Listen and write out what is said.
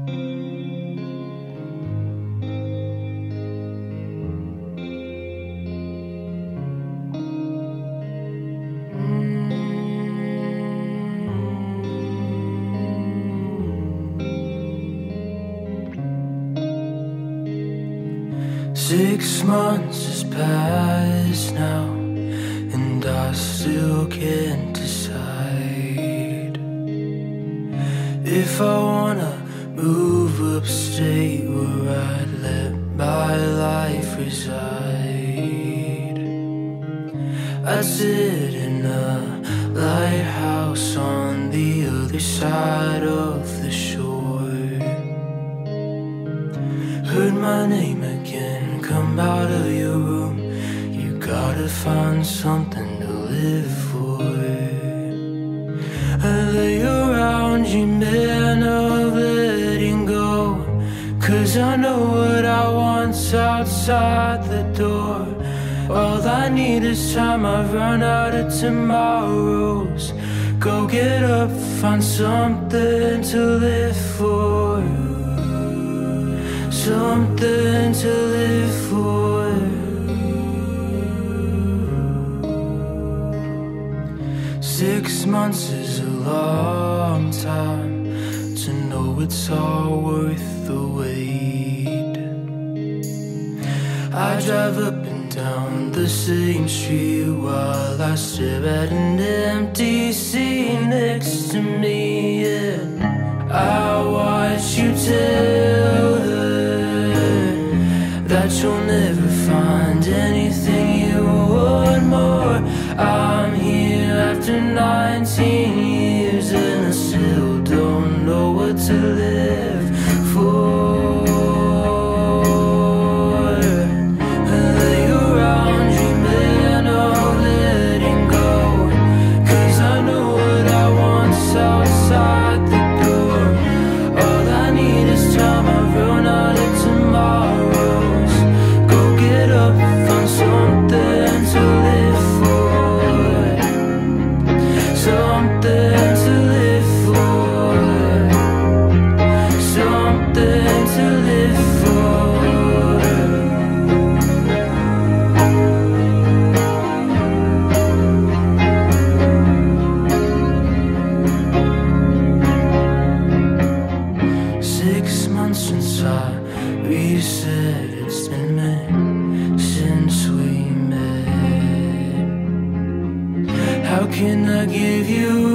6 months has passed now, and I still can't decide if I wanna move upstate where I'd let my life reside. I'd sit in a lighthouse on the other side of the shore, heard my name again, come out of your room. You gotta find something to live for. I lay around you, man of letting go, 'cause I know what I want's outside the door. All I need is time, I've run out of tomorrows. Go get up, find something to live for, something to live for. 6 months is a long time to know it's all worth the wait. I drive up and down the same street while I stare at an empty seat next to me, yeah. I watch you tell her that you'll never find anything you want more. I'm here after 19 years and I still don't know what to live for. I lay around you, man, I'm letting go, 'cause I know what I want's outside the door. All I need is time, I've run out of tomorrows. Go get up, find something to live for, something to live for, something to live for. 6 months since I reset, it's been a minute since we met. How can I give you